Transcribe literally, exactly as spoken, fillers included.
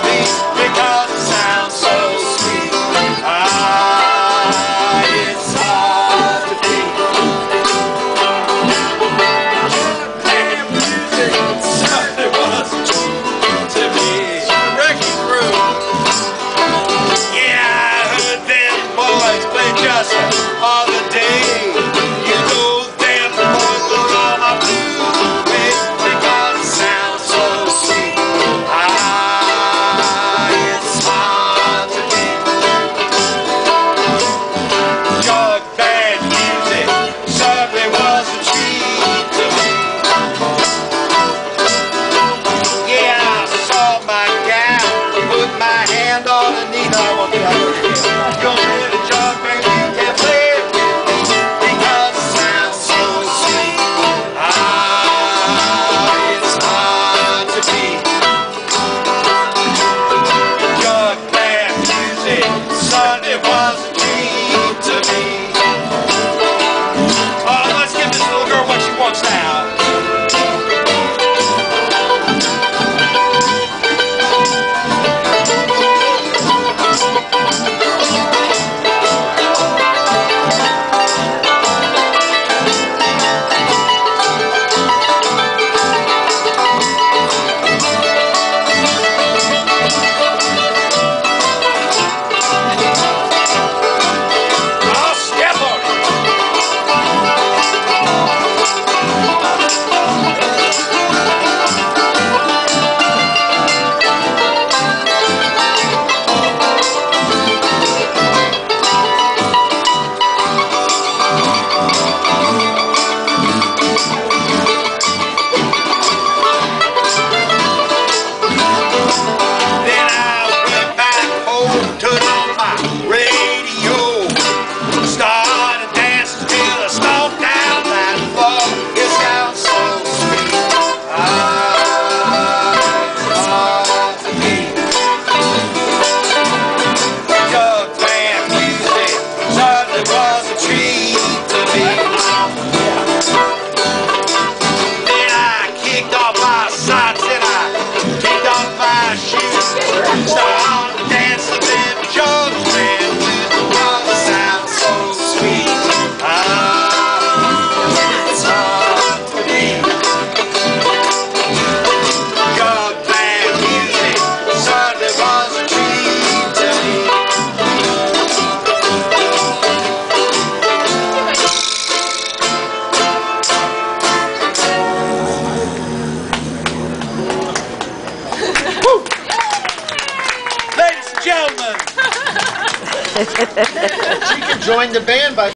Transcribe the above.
me because it sounds so sweet. Ah, it's hard to be. Damn music, something was to me. Wrecking crew. Yeah, I heard them boys play just other day. You know them boys were all my blues because it sounds so sweet. Ah, it's hard to be. Jug band music certainly was a treat to me. Yeah, I saw my gal put my hand on her knee. No, I won't do that. Go ahead and jug band, you can play it because it sounds so sweet. Ah, it's hard to be. Jug band music Sunday was a dream to me. Oh, let's give this little girl what she wants now. I'll step on it. Then I went back home, turned on my radio, started dancing till I stomped down that floor. It sounds so sweet. Ah, it's hard to be. Jug band music certainly was a treat to me. Then I kicked off my socks and I kicked off my shoes. Started dancing them jug band blues because it sounds so sweet. Ah, it's hard to be. Jug band music certainly was a treat to me. Ladies and gentlemen, She can join the band by